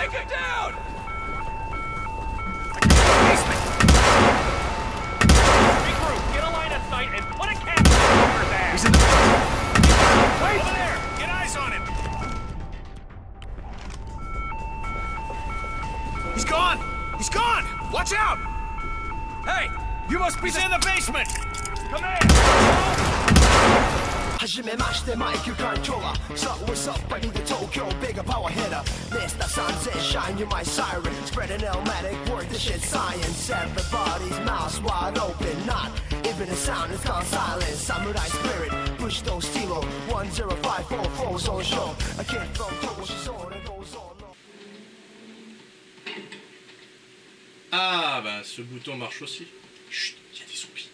Taken down! Regroup, get a line of sight and put a cap over his ass! He's in the... Wait! Over there! Get eyes on him! He's gone! He's gone! Watch out! Hey! You must be in the basement! Come in! 始めましてマイク環境は So what's up, I need the Tokyo bigger power hitter Mr. Sunset, shine you my siren Spread an Elmatic word, this shit science Everybody's mouths wide open Not even a sound is gone silent Samurai spirit, push those stilo 10544 zone show A kid from Togoshi zone that goes on Ah bah ce bouton marche aussi. Chut, il y a des zombies.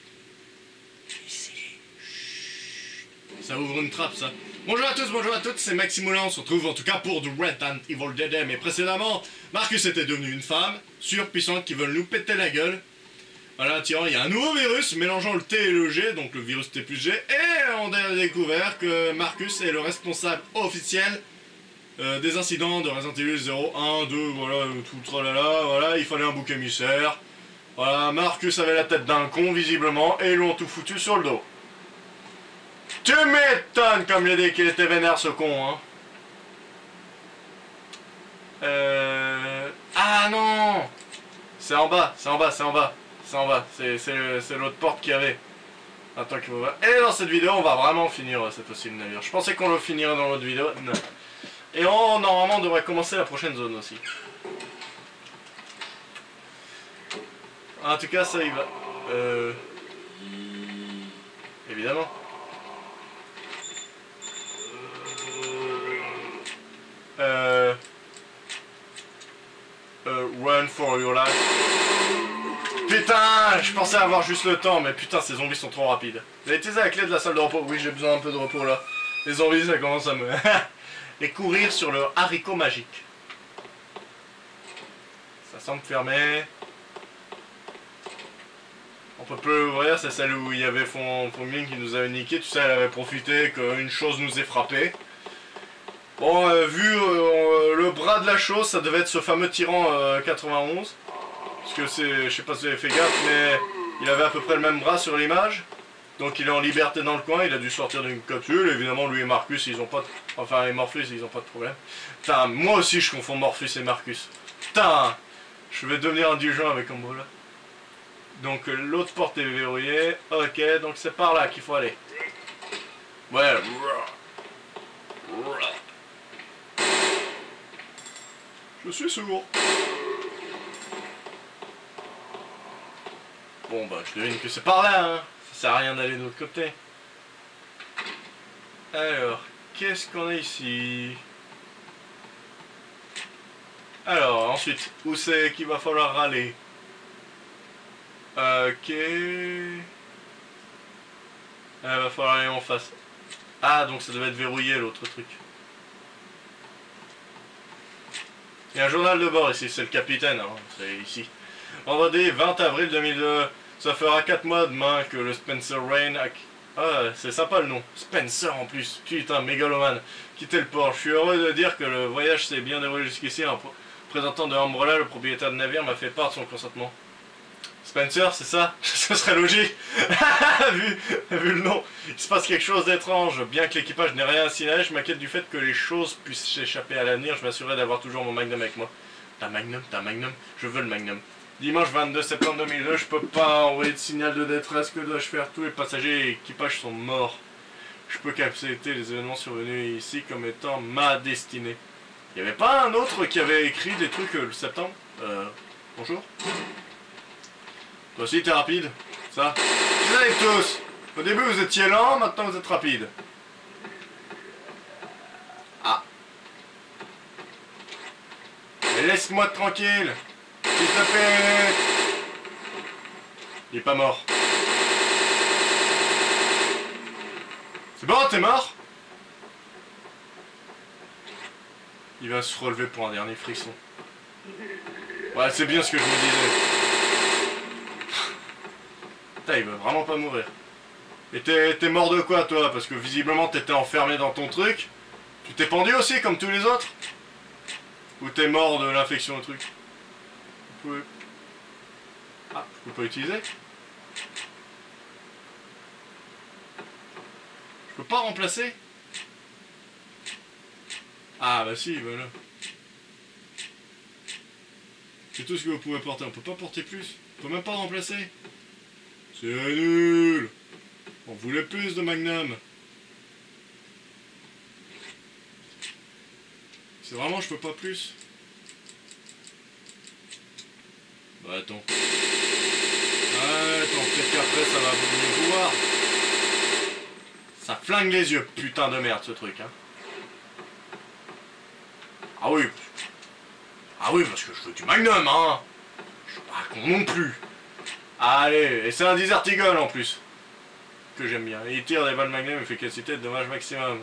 Ça ouvre une trappe ça. Bonjour à tous, bonjour à toutes, c'est Maximoulin, on se retrouve en tout cas pour The Red and Evil Dead. Mais précédemment, Marcus était devenu une femme, surpuissante, qui veulent nous péter la gueule. Voilà, tiens, il y a un nouveau virus mélangeant le T et le G, donc le virus T plus G. Et on a découvert que Marcus est le responsable officiel des incidents de Resident Evil 0, 1, 2, voilà, tout tralala, voilà, il fallait un bouc émissaire. Voilà, Marcus avait la tête d'un con visiblement, et ils l'ont tout foutu sur le dos. Tu m'étonnes comme j'ai dit qu'il était vénère ce con, hein. Ah non. C'est en bas, c'est en bas, c'est en bas. C'est en bas, c'est l'autre porte qu'il y avait. Attends qu'il faut voir. Et dans cette vidéo, on va vraiment finir cette fois-ci le navire. Je pensais qu'on le finirait dans l'autre vidéo. Non. Et on, normalement, devrait commencer la prochaine zone aussi. En tout cas, ça y va. Évidemment. Run for your life. Putain, je pensais avoir juste le temps, mais putain, ces zombies sont trop rapides. Vous avez utilisé la clé de la salle de repos? Oui, j'ai besoin un peu de repos là. Les zombies, ça commence à me... Et courir sur le haricot magique. Ça semble fermé. On peut plus l'ouvrir, c'est celle où il y avait Fongling qui nous avait niqué. Tu sais, elle avait profité qu'une chose nous ait frappé. Bon, vu le bras de la chose, ça devait être ce fameux tyran 91. Parce que c'est, je sais pas si vous avez fait gaffe, mais il avait à peu près le même bras sur l'image. Donc il est en liberté dans le coin, il a dû sortir d'une capsule. Évidemment, lui et Marcus, ils ont pas de... Enfin, et Morpheus, ils ont pas de problème. Putain, moi aussi je confonds Morpheus et Marcus. Putain, je vais devenir indulgent avec Umbrella. Donc l'autre porte est verrouillée. Ok, donc c'est par là qu'il faut aller. Ouais. Je suis sourd. Bon bah je devine que c'est par là, hein. Ça sert à rien d'aller de l'autre côté. Alors, qu'est-ce qu'on a ici? Alors, ensuite, où c'est qu'il va falloir aller? Ok... Il va falloir aller en face. Ah, donc ça devait être verrouillé l'autre truc. Il y a un journal de bord ici, c'est le capitaine, hein, c'est ici. Vendredi 20 avril 2002, ça fera 4 mois demain que le Spencer Rain a... Ah, c'est sympa le nom, Spencer en plus, putain, mégalomane. Quitter le port, je suis heureux de dire que le voyage s'est bien déroulé jusqu'ici. Un représentant de Umbrella, le propriétaire du navire, m'a fait part de son consentement. Spencer, c'est ça? Ce serait logique. vu le nom. Il se passe quelque chose d'étrange. Bien que l'équipage n'ait rien à signaler, je m'inquiète du fait que les choses puissent échapper à l'avenir. Je m'assurerai d'avoir toujours mon Magnum avec moi. T'as un Magnum? Je veux le Magnum. Dimanche 22 septembre 2002, je peux pas envoyer de signal de détresse. Que dois-je faire? Tous les passagers et l'équipage sont morts. Je peux qu'accepter les événements survenus ici comme étant ma destinée. Il n'y avait pas un autre qui avait écrit des trucs le septembre? Bonjour. Toi aussi t'es rapide, ça. Vous savez tous, au début vous étiez lent, maintenant vous êtes rapide. Ah. Mais laisse-moi tranquille. S'il te plaît. Il est pas mort. C'est bon, t'es mort? Il va se relever pour un dernier frisson. Ouais, c'est bien ce que je me disais. Putain, il veut vraiment pas mourir. Et t'es mort de quoi, toi? Parce que visiblement t'étais enfermé dans ton truc. Tu t'es pendu aussi, comme tous les autres? Ou t'es mort de l'infection au truc. Vous pouvez... Ah, je peux pas utiliser. Je peux pas remplacer. Ah bah si, voilà. C'est tout ce que vous pouvez porter. On peut pas porter plus. On peut même pas remplacer. C'est nul. On voulait plus de Magnum. C'est vraiment je peux pas plus. Bah attends. Attends, peut-être qu'après ça va venir voir. Ça flingue les yeux, putain de merde ce truc hein. Ah oui. Ah oui parce que je veux du Magnum hein. Je suis pas con non plus. Allez, et c'est un Desert Eagle en plus. Que j'aime bien. Il tire des balles Magnum, efficacité de dommage maximum.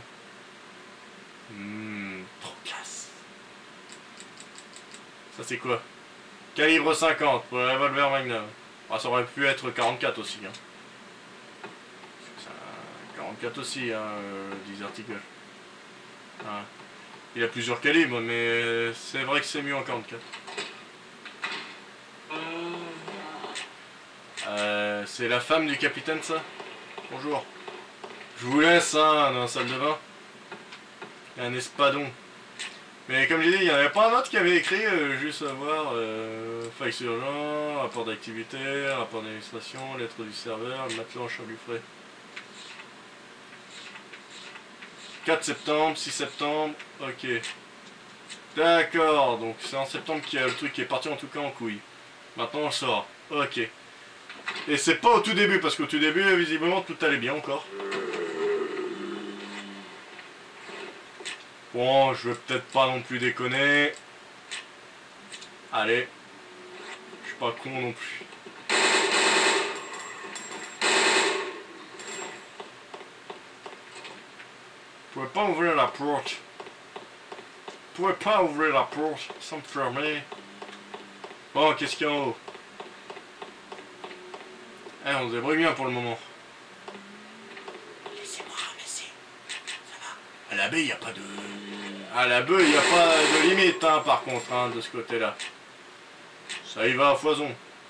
Trop classe. Ça c'est quoi? Calibre 50 pour le revolver Magnum. Ah, ça aurait pu être 44 aussi. Hein. 44 aussi, hein, Desert Eagle. Ah. Il a plusieurs calibres, mais c'est vrai que c'est mieux en 44. C'est la femme du capitaine, ça? Bonjour. Je vous laisse, hein, dans la salle de bain. Il y a un espadon. Mais comme j'ai dit, il n'y en avait pas un autre qui avait écrit, juste à voir, fax urgent, rapport d'activité, rapport d'administration, lettre du serveur, le matelas en chambre du frais. 4 septembre, 6 septembre, ok. D'accord, donc c'est en septembre qu'il y a le truc qui est parti en tout cas en couille. Maintenant on le sort, ok. Et c'est pas au tout début, parce qu'au tout début, visiblement, tout allait bien encore. Bon, je vais peut-être pas non plus déconner. Allez. Je suis pas con non plus. Vous pouvez pas ouvrir la porte. Vous pouvez pas ouvrir la porte sans me fermer. Bon, qu'est-ce qu'il y a en haut? Eh, on se débrouille bien pour le moment. Laissez-moi ramasser. Ça va. À la baie, il n'y a pas de... À la baie, il n'y a pas de limite, hein, par contre, hein, de ce côté-là. Ça y va à foison.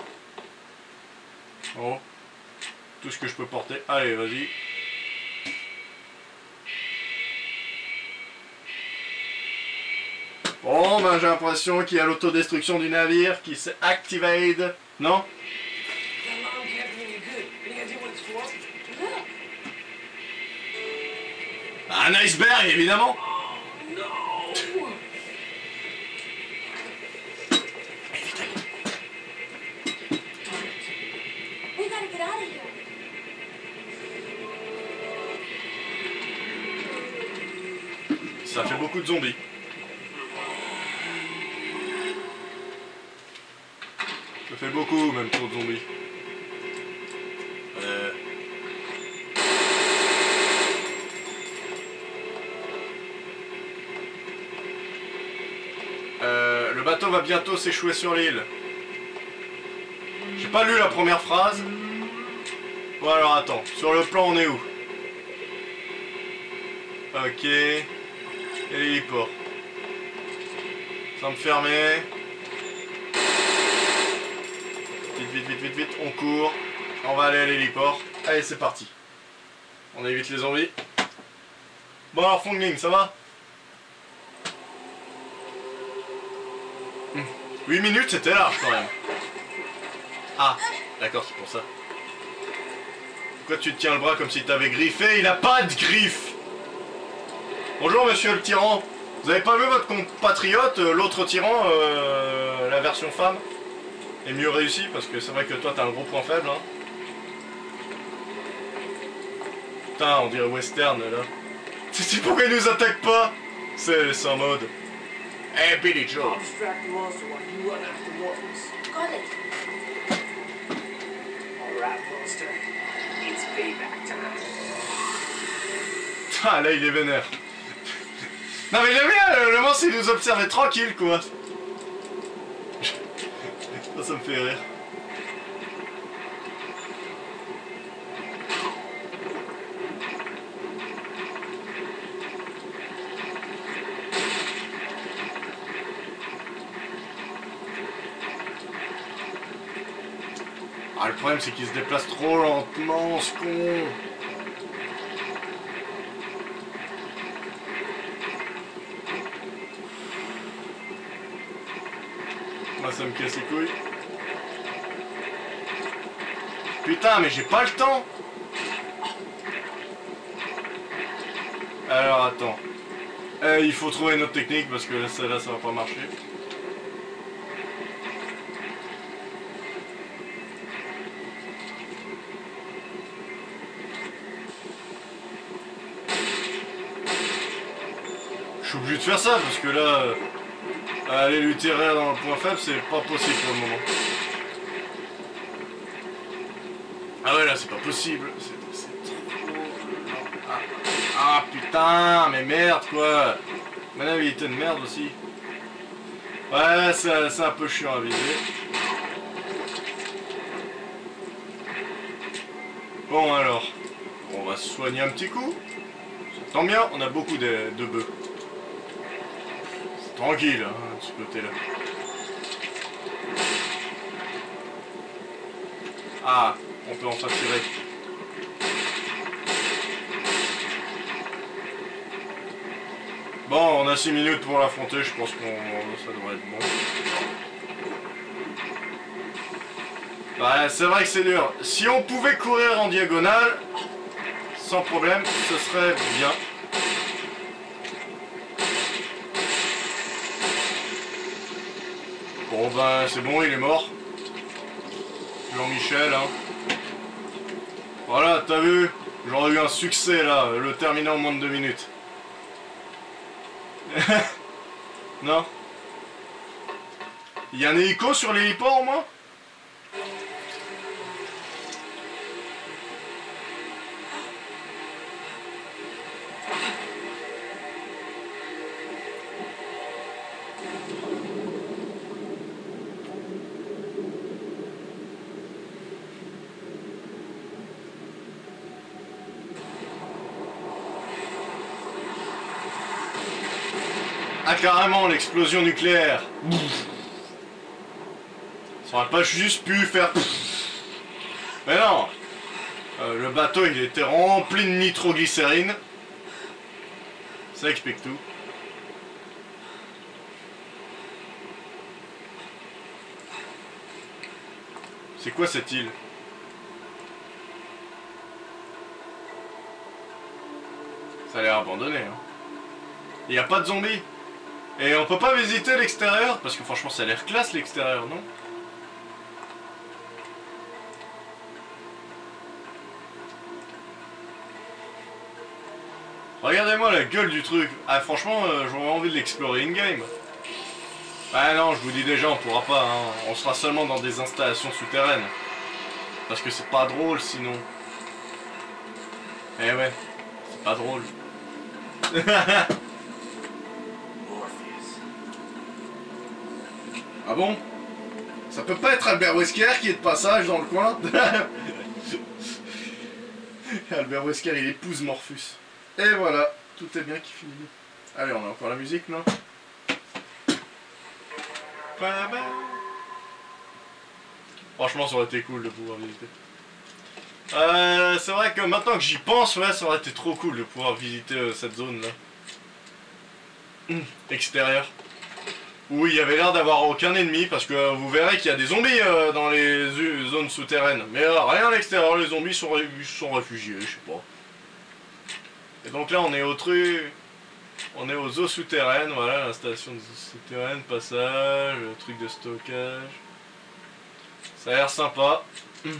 Oh. Tout ce que je peux porter. Allez, vas-y. Bon, ben j'ai l'impression qu'il y a l'autodestruction du navire qui s'est activée. Non? Un iceberg, évidemment. Ça fait beaucoup de zombies. Ça fait beaucoup, même trop de zombies. Le bateau va bientôt s'échouer sur l'île. J'ai pas lu la première phrase. Bon alors attends, sur le plan on est où? Ok. Et l'héliport. Ça me fermer. Vite, on court. On va aller à l'héliport. Allez, c'est parti. On évite les zombies. Bon alors, Fongling, ça va? 8 minutes, c'était large quand même. Ah, d'accord, c'est pour ça. Pourquoi tu te tiens le bras comme si t'avais griffé? Il a pas de griffes. Bonjour, monsieur le tyran. Vous avez pas vu votre compatriote, l'autre tyran, la version femme? Et mieux réussi, parce que c'est vrai que toi t'as un gros point faible hein. Putain, on dirait western là. C'est pourquoi il nous attaque pas? C'est en mode. Hey Billy Joe. Ah là il est vénère. Non mais j'aime bien le moment s'il nous observait tranquille quoi. Ça me fait rire. Ah, le problème c'est qu'il se déplace trop lentement, ce con. Moi ça me casse les couilles. Putain, mais j'ai pas le temps. Alors attends. Il faut trouver une autre technique parce que celle-là ça va pas marcher. Je suis obligé de faire ça parce que là, aller lui tirer dans le point faible c'est pas possible pour le moment. Ah ouais là c'est pas possible. C'est trop... Ah putain, mais merde quoi. Maniabilité de merde aussi. Ouais, c'est un peu chiant à viser. Bon alors, on va se soigner un petit coup. Ça tombe bien, on a beaucoup de bœufs. C'est tranquille hein, de ce côté-là. Ah, on peut enfin tirer. Bon, on a 6 minutes pour l'affronter, je pense que ça devrait être bon. Ouais, c'est vrai que c'est dur. Si on pouvait courir en diagonale, sans problème, ce serait bien. Bon ben, c'est bon, il est mort. Jean-Michel, hein. Voilà, t'as vu? J'aurais eu un succès là, le terminer en moins de 2 minutes. Non. Il y a un hélico sur l'héliport au moins? Ah carrément l'explosion nucléaire. Ça aurait pas juste pu faire... Mais non. Le bateau il était rempli de nitroglycérine. Ça explique tout. C'est quoi cette île? Ça a l'air abandonné hein. Il n'y a pas de zombies. Et on peut pas visiter l'extérieur parce que franchement ça a l'air classe l'extérieur, non? Regardez-moi la gueule du truc. Ah franchement j'aurais envie de l'explorer in-game. Ah non, je vous dis déjà on pourra pas hein. On sera seulement dans des installations souterraines. Parce que c'est pas drôle sinon. Eh ouais, c'est pas drôle. Ah bon? Ça peut pas être Albert Wesker qui est de passage dans le coin? Albert Wesker il épouse Morphus. Et voilà, tout est bien qui finit. Allez, on a encore la musique, non? Franchement, ça aurait été cool de pouvoir visiter. C'est vrai que maintenant que j'y pense, ouais, ça aurait été trop cool de pouvoir visiter cette zone là. Extérieure. Où il y avait l'air d'avoir aucun ennemi, parce que vous verrez qu'il y a des zombies dans les zones souterraines. Mais rien à l'extérieur, les zombies sont réfugiés, je sais pas. Et donc là on est au truc... On est aux eaux souterraines, voilà, l'installation des eaux souterraines, passage, le truc de stockage. Ça a l'air sympa. Je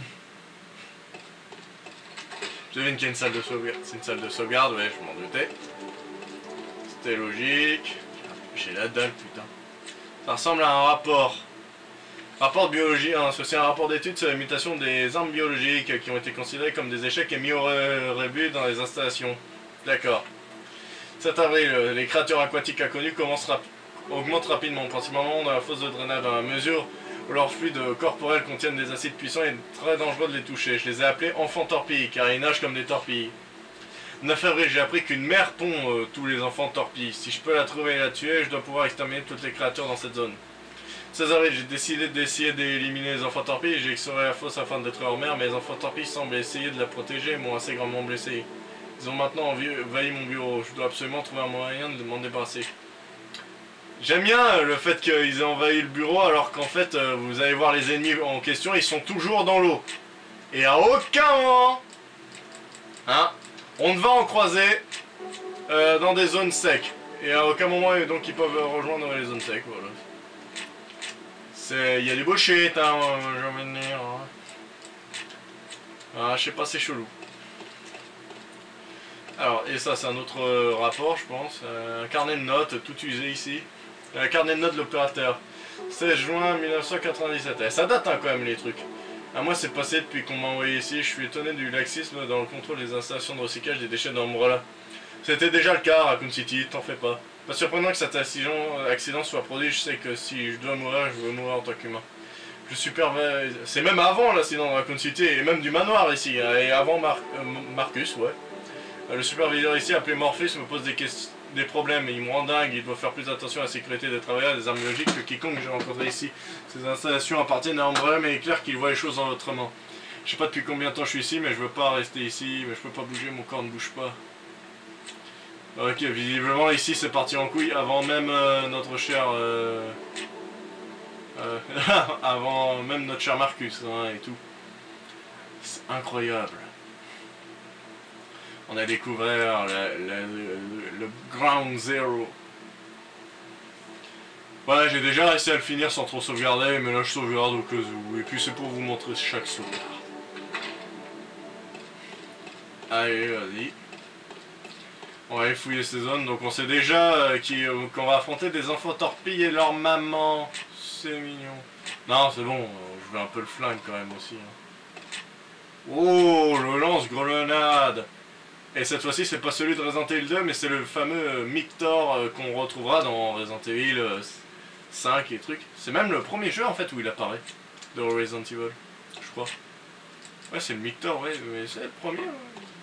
devine qu'il y a une salle de sauvegarde. C'est une salle de sauvegarde, ouais, je m'en doutais. C'était logique. J'ai la dalle, putain. Ça ressemble à un rapport. Rapport de biologie, hein, c'est un rapport d'étude sur la mutation des armes biologiques qui ont été considérées comme des échecs et mis au rébut dans les installations. D'accord. 7 avril, les créatures aquatiques inconnues augmentent rapidement, principalement dans la fosse de drainage, dans la mesure où leurs fluides corporels contiennent des acides puissants et très dangereux de les toucher. Je les ai appelés enfants torpilles, car ils nagent comme des torpilles. 9 avril, j'ai appris qu'une mère pond tous les enfants torpilles. Si je peux la trouver et la tuer, je dois pouvoir exterminer toutes les créatures dans cette zone. 16 avril, j'ai décidé d'essayer d'éliminer les enfants torpilles. J'ai exploré la fosse afin d'être leur mère, mais les enfants torpilles semblent essayer de la protéger et m'ont assez grandement blessé. Ils ont maintenant envahi mon bureau. Je dois absolument trouver un moyen de m'en débarrasser. J'aime bien le fait qu'ils aient envahi le bureau alors qu'en fait, vous allez voir les ennemis en question, ils sont toujours dans l'eau. Et à aucun moment, hein, on ne va en croiser dans des zones secs. Et à aucun moment, donc, ils peuvent rejoindre les zones secs, voilà. Il y a des bullshit, hein, j'ai envie de dire. Hein. Ah, je sais pas, c'est chelou. Alors, et ça, c'est un autre rapport, je pense. Un carnet de notes, tout usé ici. Un carnet de notes de l'opérateur. 16 juin 1997. Eh, ça date, hein, quand même, les trucs. Un mois s'est passé depuis qu'on m'a envoyé ici. Je suis étonné du laxisme dans le contrôle des installations de recyclage des déchets d'Umbrella. C'était déjà le cas à Raccoon City, t'en fais pas. Pas surprenant que cet accident soit produit, je sais que si je dois mourir, je veux mourir en tant qu'humain. Je supervise... C'est même avant l'accident de Raccoon City, et même du manoir ici, et avant Marcus, ouais. Le superviseur ici, appelé Morpheus, me pose des problèmes, et il me rend dingue, il doit faire plus attention à la sécurité des travailleurs et des armes biologiques que quiconque que j'ai rencontré ici. Ces installations appartiennent à Umbrella, mais il est clair qu'il voit les choses autrement. Je sais pas depuis combien de temps je suis ici, mais je veux pas rester ici, mais je peux pas bouger, mon corps ne bouge pas. Ok, visiblement ici c'est parti en couille avant même notre cher... avant même notre cher Marcus, hein, et tout. C'est incroyable. On a découvert le Ground Zero. Ouais, j'ai déjà réussi à le finir sans trop sauvegarder, mais là je sauvegarde au cas où. Et puis c'est pour vous montrer chaque sauvegarde. Allez, vas-y. On va aller fouiller ces zones, donc on sait déjà qu'on va affronter des enfants torpilles et leur maman. C'est mignon. Non, c'est bon, je veux un peu le flingue quand même aussi. Hein. Oh, le lance-grenade. Et cette fois-ci, c'est pas celui de Resident Evil 2, mais c'est le fameux Mictor qu'on retrouvera dans Resident Evil 5 et trucs. C'est même le premier jeu en fait où il apparaît de Resident Evil, je crois. Ouais, c'est le Mictor, ouais, mais c'est le premier. Ouais.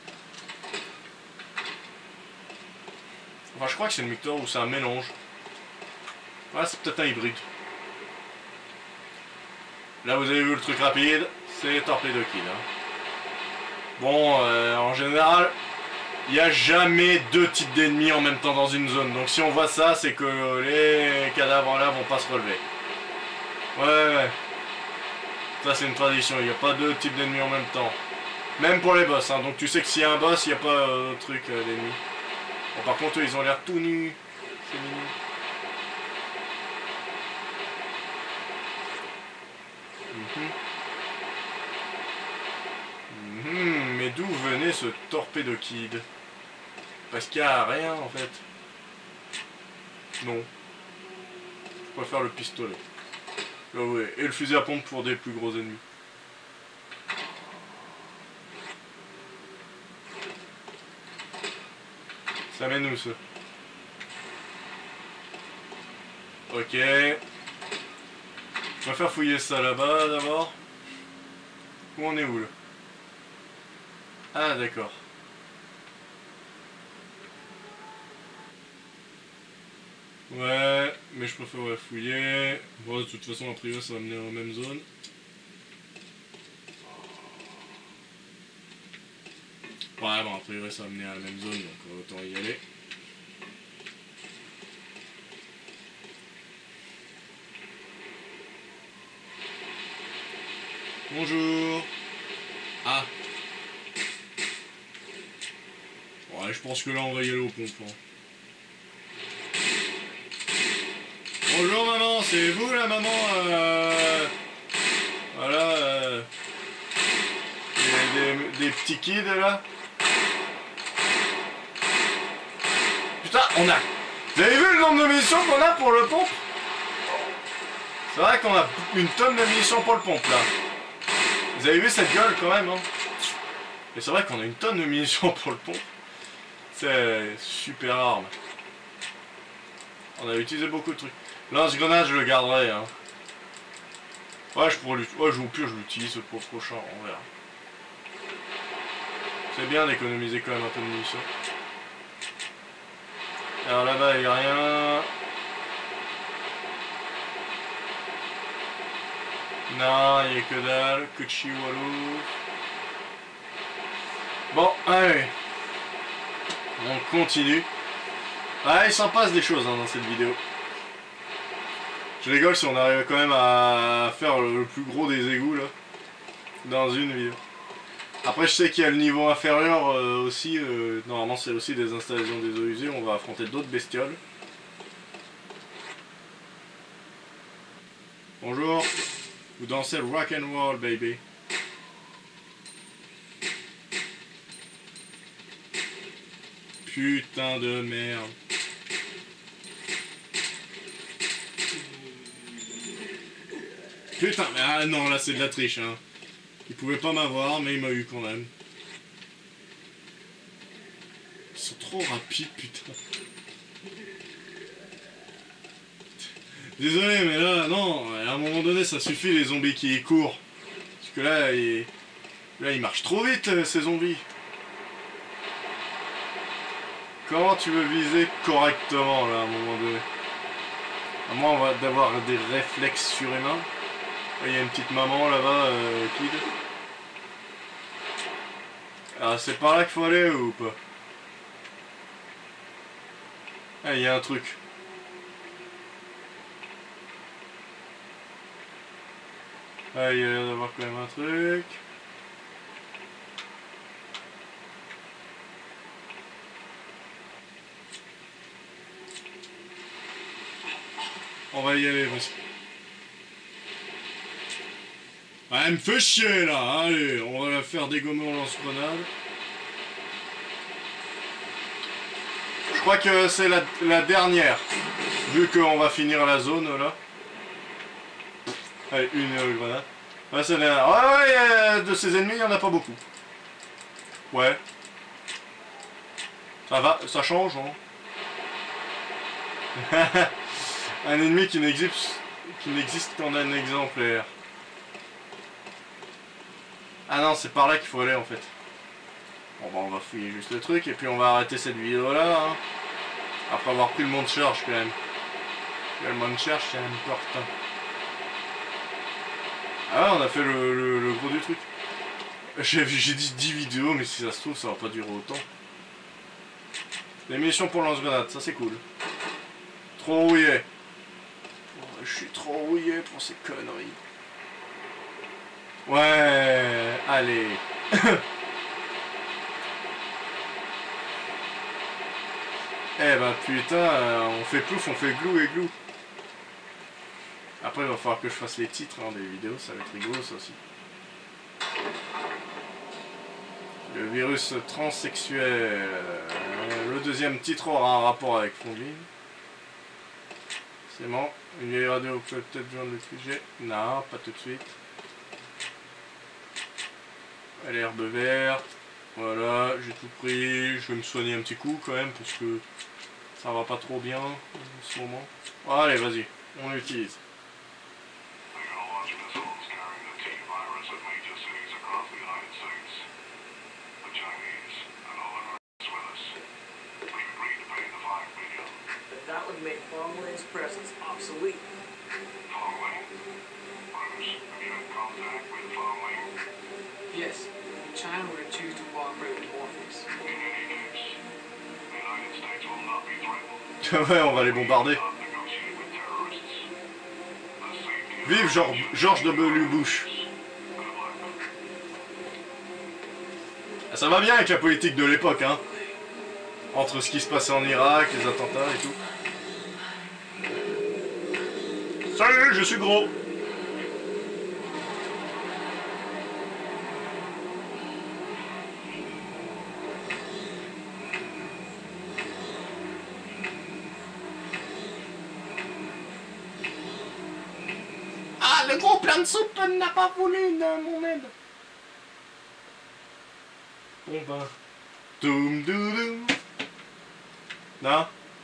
Enfin, je crois que c'est le Mictor ou c'est un mélange. Ouais, c'est peut-être un hybride. Là, vous avez vu le truc rapide, c'est Torpedo Kid. Hein. Bon, en général, il n'y a jamais deux types d'ennemis en même temps dans une zone. Donc si on voit ça, c'est que les cadavres là vont pas se relever. Ouais. Ça, c'est une tradition, il n'y a pas deux types d'ennemis en même temps. Même pour les boss, hein. Donc tu sais que s'il y a un boss, il n'y a pas d'autre truc d'ennemis. Bon, par contre, eux, ils ont l'air tout nus. C'est mignon. Mais d'où venait ce Torpedo Kid? Parce qu'il n'y a rien en fait. Non. Je préfère le pistolet. Là, ouais. Et le fusil à pompe pour des plus gros ennemis. Ça mène où ça? Ok. Je préfère fouiller ça là-bas d'abord. Où on est où là? Ah d'accord. Ouais, mais je préfère fouiller. Bon, de toute façon, a priori, ça va mener aux mêmes zones. Ouais, bon, a priori, ça va mener à la même zone, donc autant y aller. Bonjour. Ah. Ouais, je pense que là, on va y aller au pompes. Hein. Bonjour maman, c'est vous la maman voilà des petits kids là. Putain, on a... Vous avez vu le nombre de munitions qu'on a pour le pompe? C'est vrai qu'on a une tonne de munitions pour le pompe là. Vous avez vu cette gueule quand même hein? Et c'est vrai qu'on a une tonne de munitions pour le pompe. C'est super arme. On a utilisé beaucoup de trucs. Lance-grenade, je le garderai. Hein. Ouais, je pourrais ouais, au pire, je l'utilise pour le prochain. On verra. C'est bien d'économiser quand même un peu de munitions. Alors là-bas, il n'y a rien. Non, il n'y a que dalle, que de chihuahua. Bon, allez. On continue. Ah, il s'en passe des choses hein, dans cette vidéo. Je rigole si on arrive quand même à faire le plus gros des égouts là. Dans une vidéo. Après je sais qu'il y a le niveau inférieur aussi. Normalement c'est aussi des installations des eaux usées. On va affronter d'autres bestioles. Bonjour. Vous dansez le rock and roll baby. Putain de merde. Putain, mais ah non, là c'est de la triche, hein. Il pouvait pas m'avoir, mais il m'a eu quand même. Ils sont trop rapides, putain. Désolé, mais là, non, à un moment donné, ça suffit les zombies qui courent. Parce que là, ils marchent trop vite, ces zombies. Comment tu veux viser correctement, là, à un moment donné? À moins d'avoir des réflexes surhumains. Il y a une petite maman là-bas, kid. Ah, c'est par là qu'il faut aller ou pas? Ah, il y a un truc. Ah, il y a l'air d'avoir quand même un truc. On va y aller, parce que... Ah, elle me fait chier là, allez, on va la faire dégommer en lance-grenade. Je crois que c'est la dernière, vu qu'on va finir la zone là. Allez, une grenade. Ouais, c'est la dernière. Ouais, de ces ennemis, il n'y en a pas beaucoup. Ouais. Ça va, ça change, hein. Un ennemi qui n'existe qu'en un exemplaire. Ah non, c'est par là qu'il faut aller en fait. Bon bah on va fouiller juste le truc et puis on va arrêter cette vidéo là. Hein. Après avoir pris le monde charge quand même. Le monde charge c'est important. Ah ouais, on a fait le gros du truc. J'ai dit 10 vidéos mais si ça se trouve ça va pas durer autant. Les munitions pour lance-grenade, ça c'est cool. Trop rouillé. Oh, je suis trop rouillé pour ces conneries. Ouais, allez. Eh ben putain, on fait plouf, on fait glou et glou. Après il va falloir que je fasse les titres hein, des vidéos, ça va être rigolo ça aussi. Le virus transsexuel. Le deuxième titre aura un rapport avec Fondline. C'est bon. Une vieille radio peut peut-être besoin de l'utiliser. Non, pas tout de suite. L'herbe verte. Voilà, j'ai tout pris. Je vais me soigner un petit coup quand même parce que ça va pas trop bien en ce moment. Allez, vas-y, on l'utilise. That would make Fongway's presence obsolete. Fongway? Bruce, have you had contact with Fongway? Yes, China would choose to cooperate with Morpheus. In any case, the United States will not be threatened. Ouais, on va les bombarder. Not negotiate with terrorists. The safety of Vive George W. Bush. Good luck. Ça va bien avec la politique de l'époque, hein. Entre ce qui se passait en Irak, les attentats et tout. Salut, je suis gros. Ah, le gros plein de soupe n'a pas voulu mon aide. Bon ben... Doum doum. Non.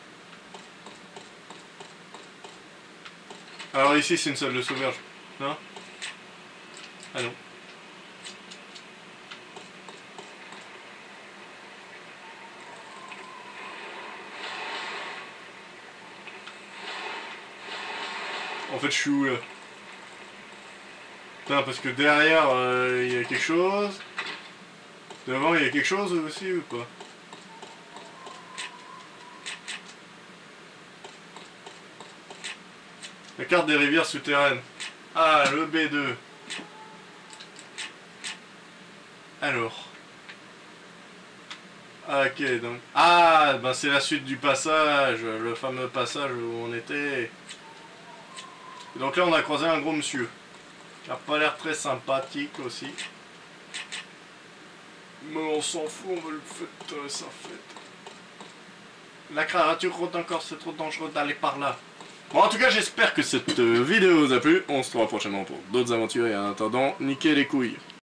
Alors ici c'est une salle de sauvegarde. Non. Ah non. En fait je suis où là? Putain, parce que derrière, il y a quelque chose. Devant, il y a quelque chose aussi ou pas? La carte des rivières souterraines. Ah, le B2. Alors. Ah, ok, donc... Ah, ben c'est la suite du passage, le fameux passage où on était. Et donc là, on a croisé un gros monsieur. Qui a pas l'air très sympathique aussi. Mais on s'en fout, on veut le fête, ça fête. La créature rôde encore, c'est trop dangereux d'aller par là. Bon, en tout cas, j'espère que cette vidéo vous a plu. On se revoit prochainement pour d'autres aventures et en attendant, niquez les couilles.